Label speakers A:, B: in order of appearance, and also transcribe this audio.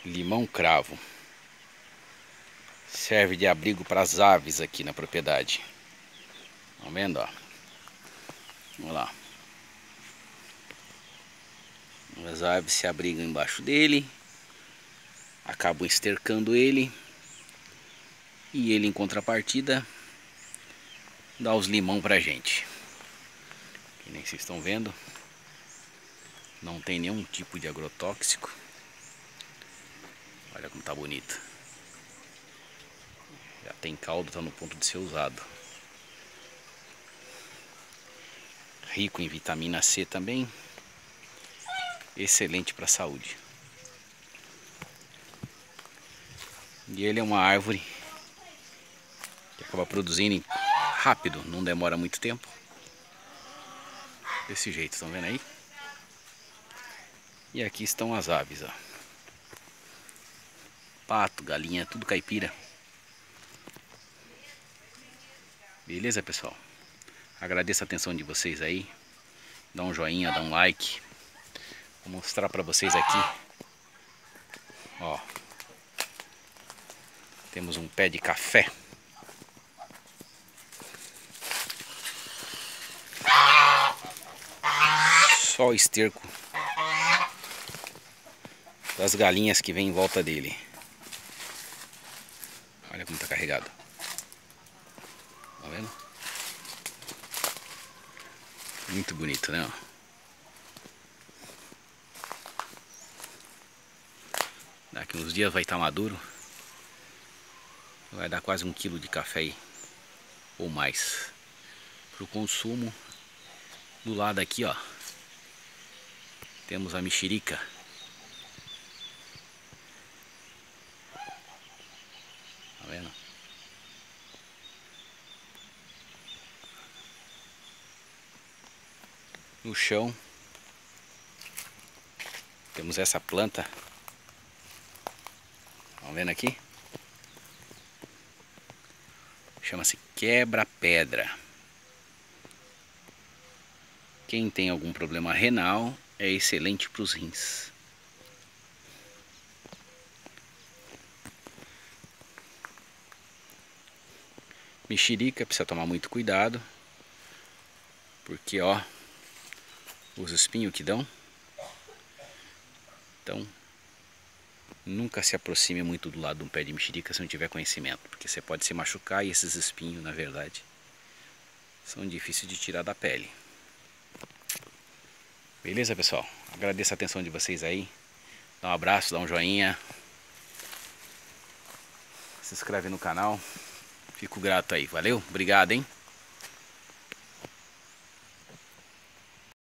A: Limão cravo. Serve de abrigo para as aves aqui na propriedade. Tá vendo, ó? Vamos lá. As aves se abrigam embaixo dele, acabam estercando ele, e ele, em contrapartida, dá os limão pra gente. Que nem vocês estão vendo, não tem nenhum tipo de agrotóxico. Olha como tá bonito. Já tem caldo, tá no ponto de ser usado. Rico em vitamina C também. Excelente para a saúde. E ele é uma árvore que acaba produzindo rápido, não demora muito tempo. Desse jeito, estão vendo aí? E aqui estão as aves, ó. Pato, galinha, tudo caipira. Beleza, pessoal? Agradeço a atenção de vocês aí. Dá um joinha, dá um like. Vou mostrar para vocês aqui. Ó. Temos um pé de café. Só o esterco das galinhas que vem em volta dele. Olha como tá carregado. Tá vendo? Muito bonito, né? Daqui uns dias vai estar maduro. Vai dar quase 1 quilo de café aí, ou mais, para o consumo. Do lado aqui, ó, temos a mexerica. Tá vendo? No chão temos essa planta. Estão vendo aqui? Chama-se quebra-pedra. Quem tem algum problema renal é excelente para os rins. Mexerica precisa tomar muito cuidado, porque ó, os espinhos que dão. Então nunca se aproxime muito do lado de um pé de mexerica se não tiver conhecimento, porque você pode se machucar, e esses espinhos, na verdade, são difíceis de tirar da pele. Beleza, pessoal? Agradeço a atenção de vocês aí. Dá um abraço, dá um joinha. Se inscreve no canal. Fico grato aí. Valeu? Obrigado, hein?